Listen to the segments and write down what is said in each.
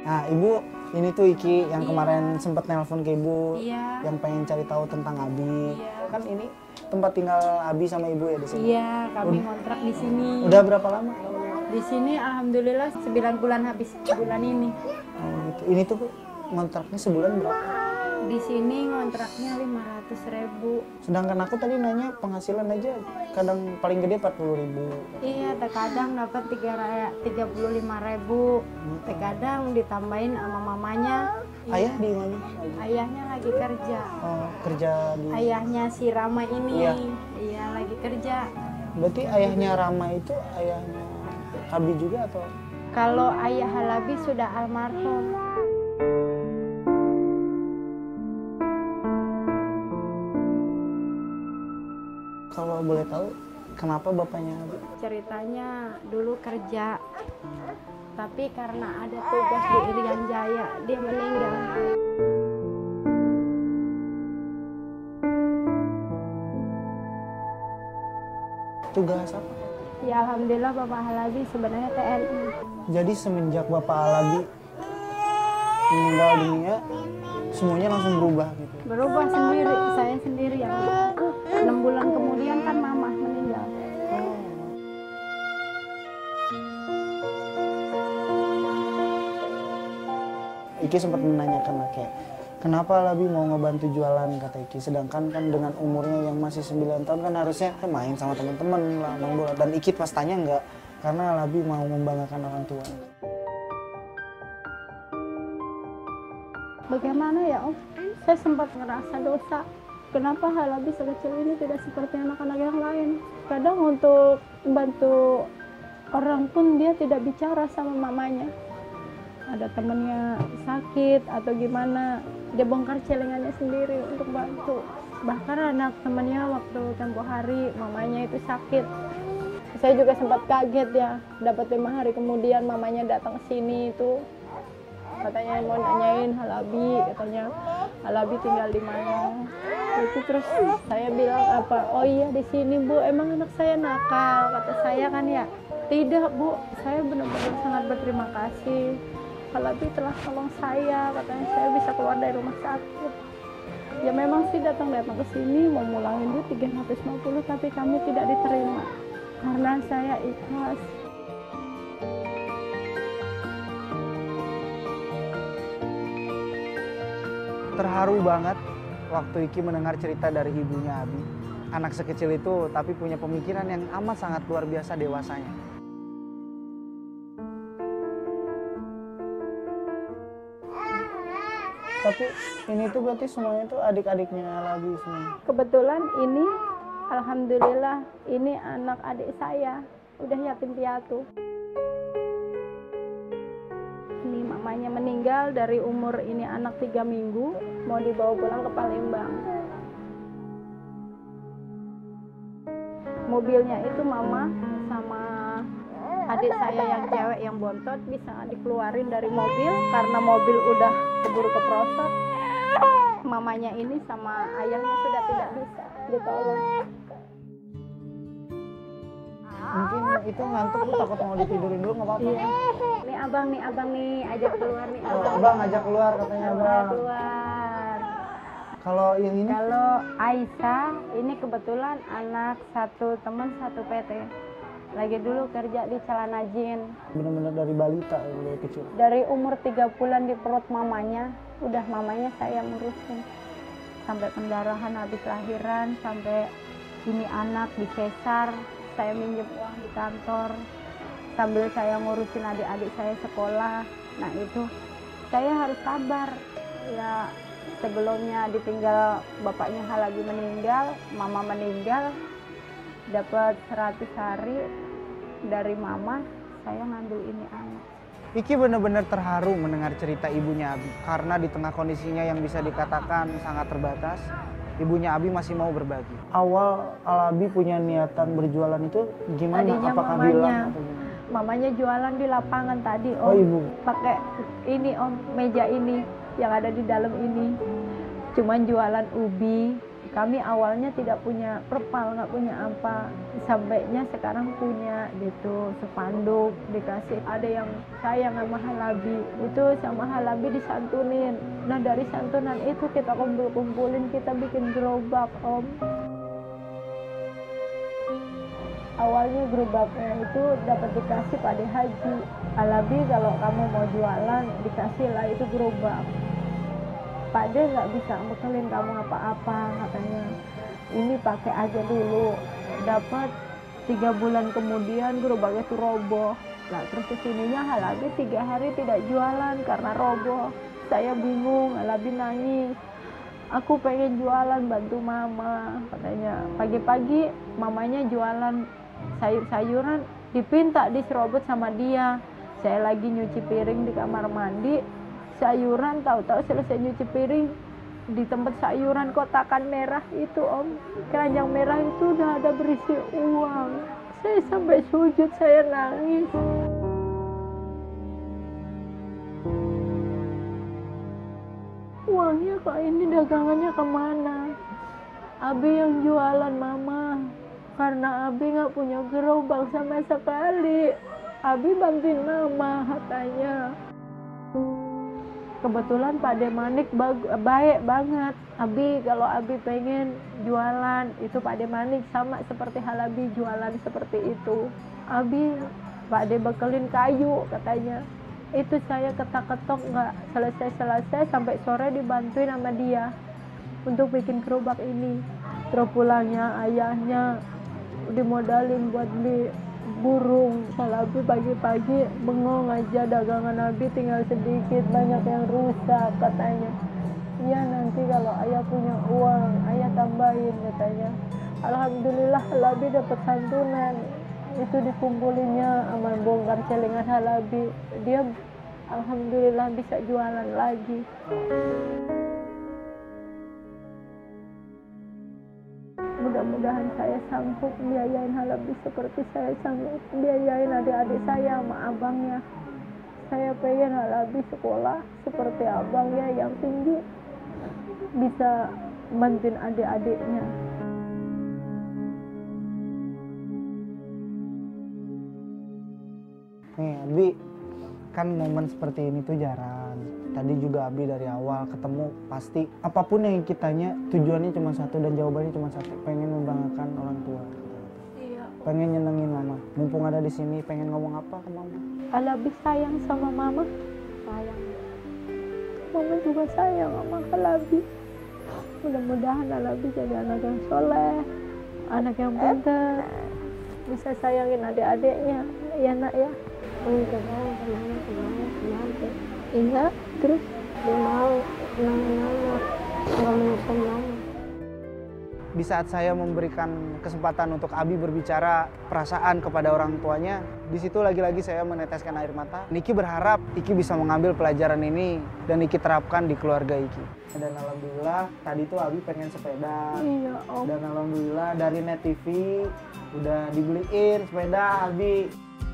Nah, Ibu, ini tuh Iki yang kemarin sempat nelpon ke Ibu, Iya. yang pengen cari tahu tentang Abi. Iya. Kan ini tempat tinggal Abi sama Ibu ya di sini. Iya, kami ngontrak di sini. Udah berapa lama? Di sini alhamdulillah 9 bulan habis bulan ini. Oh, gitu. Ini tuh ngontraknya sebulan berapa? Di sini ngontraknya 500.000. Sedangkan aku tadi nanya penghasilan aja kadang paling gede 40.000. Iya, terkadang dapat 35.000. Terkadang ditambahin sama mamanya. Ayah di mana? Ayahnya lagi kerja. Oh, kerja di. Ayahnya si Rama ini. Iya. Iya, lagi kerja. Berarti ayahnya Rama itu ayahnya Abi juga atau? Kalau ayah Halabi sudah almarhum. Kalau boleh tahu kenapa bapaknya Abi? Ceritanya dulu kerja, tapi karena ada tugas di Irian Jaya, dia meninggal. Tugas apa? Ya alhamdulillah Bapak Halabi sebenarnya TNI. Jadi semenjak Bapak Alabi meninggal dunia, semuanya langsung berubah gitu. Berubah sendiri, saya sendiri yang 6 bulan kemudian kan mama meninggal. Iki sempat menanyakan lah kayak, kenapa Alabi mau ngebantu jualan kata Iki, sedangkan kan dengan umurnya yang masih 9 tahun kan harusnya kan main sama teman-teman lah main bola. Dan Iki pas tanya enggak, karena Alabi mau membanggakan orang tua. Bagaimana ya Om? Saya sempat ngerasa dosa. Kenapa Halabi sekecil ini tidak seperti anak-anak yang lain? Kadang untuk bantu orang pun dia tidak bicara sama mamanya. Ada temennya sakit atau gimana, dia bongkar celengannya sendiri untuk bantu. Bahkan anak temennya waktu tempo hari mamanya itu sakit. Saya juga sempat kaget ya, dapat 5 hari kemudian mamanya datang ke sini itu. Katanya mau nanyain Halabi, katanya Halabi tinggal di mana. Itu terus saya bilang apa? Oh iya di sini Bu, emang anak saya nakal, kata saya kan ya. Tidak Bu, saya benar-benar sangat berterima kasih. Halabi telah tolong saya, katanya saya bisa keluar dari rumah sakit. Ya memang sih datang-datang ke sini mau mulangin duit 350 tapi kami tidak diterima karena saya ikhlas. Terharu banget waktu Iki mendengar cerita dari ibunya Abi. Anak sekecil itu tapi punya pemikiran yang amat sangat luar biasa dewasanya. Tapi ini tuh berarti semuanya tuh adik-adiknya lagi semua. Kebetulan ini alhamdulillah ini anak adik saya udah yatim piatu. Ini mamanya meninggal dari umur ini anak 3 minggu, mau dibawa pulang ke Palembang. Mobilnya itu mama sama adik saya yang cewek yang bontot bisa dikeluarin dari mobil karena mobil udah keburu keprosot. Mamanya ini sama ayahnya sudah tidak bisa ditolong. Mungkin itu ngantuk, Bu, takut mau ditidurin dulu, nggak apa-apa. Iya. Nih abang nih ajak keluar nih Oh, Abang ngajak keluar katanya Abang. keluar. Kalau yang ini? Kalau Aisyah ini kebetulan anak satu teman satu PT. Lagi dulu kerja di Celana Jin. Benar-benar dari balita dari kecil. Dari umur 3 bulan di perut mamanya, udah mamanya saya ngurusin. Sampai pendarahan habis lahiran, sampai ini anak di sesar, saya minjem uang di kantor. Sambil saya ngurusin adik-adik saya sekolah. Nah itu, saya harus sabar. Ya sebelumnya ditinggal bapaknya Halabi meninggal, mama meninggal. Dapat 100 hari dari mama, saya ngambil ini anak. Iki benar-benar terharu mendengar cerita ibunya Abi. Karena di tengah kondisinya yang bisa dikatakan sangat terbatas, ibunya Abi masih mau berbagi. Awal Alabi punya niatan berjualan itu gimana? Tadinya Apakah mamanya. bilang atau gimana? Mamanya jualan di lapangan tadi Om. Oh ibu. Pakai ini Om, meja ini yang ada di dalam ini. Cuman jualan ubi, Kami awalnya tidak punya perpal, nggak punya apa, sampainya sekarang punya gitu, spanduk dikasih. Ada yang sayang sama Halabi, itu sama Halabi disantunin. Nah dari santunan itu kita kumpulin, kita bikin gerobak, Om. Awalnya gerobaknya itu dapat dikasih pada Haji. Halabi kalau kamu mau jualan dikasihlah itu gerobak. Pak De nggak bisa bekelin kamu apa-apa katanya. Ini pakai aja dulu. Dapat 3 bulan kemudian gerobaknya itu roboh. Nah terus kesininya Halabi 3 hari tidak jualan karena roboh. Saya bingung, Halabi nangis. Aku pengen jualan bantu mama katanya. Pagi-pagi mamanya jualan sayur-sayuran, dipinta diserobot sama dia. Saya lagi nyuci piring di kamar mandi, sayuran tahu-tahu selesai nyuci piring di tempat sayuran kotakan merah itu, Om, keranjang merah itu udah ada berisi uang. Saya sampai sujud, saya nangis. Uangnya kok ini, dagangannya kemana? Abi yang jualan, Mama, karena Abi nggak punya gerobak sama sekali. Abi bantuin Mama katanya. Kebetulan Pak De Manik baik banget. Abi kalau Abi pengen jualan itu Pak De Manik sama seperti Halabi jualan seperti itu. Abi Pak De bekelin kayu katanya. Itu saya ketak-ketok nggak selesai sampai sore dibantuin sama dia untuk bikin gerobak ini. Terus pulangnya ayahnya dimodalin buat beli burung. Halabi pagi-pagi bengong aja, dagangan Abi tinggal sedikit, banyak yang rusak katanya. Iya nanti kalau ayah punya uang ayah tambahin katanya. Alhamdulillah Halabi dapat santunan, itu dikumpulinnya sama bongkar celengan Halabi, dia alhamdulillah bisa jualan lagi. Mudah-mudahan saya sanggup biayain Halabi seperti saya sanggup biayain adik-adik saya sama abangnya. Saya pengen Halabi sekolah seperti abangnya yang tinggi, bisa bantuin adik-adiknya. Nih Abi, kan momen seperti ini tuh jarang. Tadi juga Abi dari awal ketemu pasti apapun yang kitanya tujuannya cuma satu dan jawabannya cuma satu, pengen membanggakan orang tua. Iya. Pengen nyenengin mama. Mumpung ada di sini, pengen ngomong apa ke mama? Halabi sayang sama mama. Sayang. Mama juga sayang sama Halabi. Mudah-mudahan Halabi jadi anak yang soleh, anak yang pintar, bisa sayangin adik-adiknya. Ya nak ya. Iya, terus dia mau nanya nggak menyusun mama. Di saat saya memberikan kesempatan untuk Abi berbicara perasaan kepada orang tuanya, di situ lagi-lagi saya meneteskan air mata. Niki berharap Iki bisa mengambil pelajaran ini dan Iki terapkan di keluarga Iki. Dan alhamdulillah tadi tuh Abi pengen sepeda. iya Om. Dan alhamdulillah dari Net TV udah dibeliin sepeda Abi.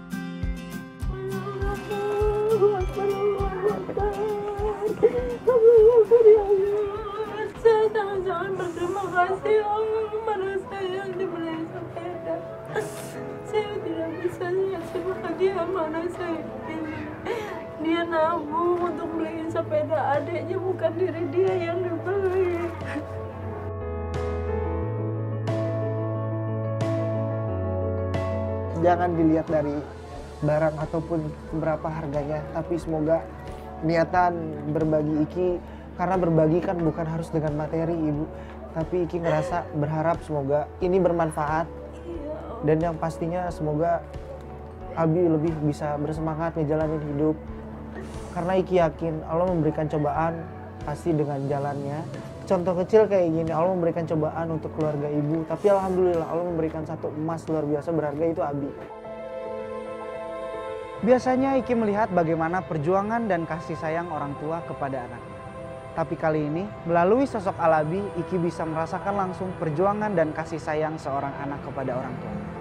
Saya sangat-sangat berterima kasih Allah kepada saya yang dibeliin sepeda. Saya tidak bisa lihat sebahagia mana saya ini. Dia nabung untuk beliin sepeda adiknya, bukan diri dia yang dibeli. Jangan dilihat dari barang ataupun berapa harganya, tapi semoga niatan berbagi Iki, karena berbagi kan bukan harus dengan materi Ibu, tapi Iki ngerasa berharap semoga ini bermanfaat dan yang pastinya semoga Abi lebih bisa bersemangat ngejalanin hidup, karena Iki yakin Allah memberikan cobaan pasti dengan jalannya. Contoh kecil kayak gini, Allah memberikan cobaan untuk keluarga Ibu, tapi alhamdulillah Allah memberikan satu emas luar biasa berharga, itu Abi. Biasanya Iki melihat bagaimana perjuangan dan kasih sayang orang tua kepada anaknya. Tapi kali ini, melalui sosok Alabi, Iki bisa merasakan langsung perjuangan dan kasih sayang seorang anak kepada orang tua.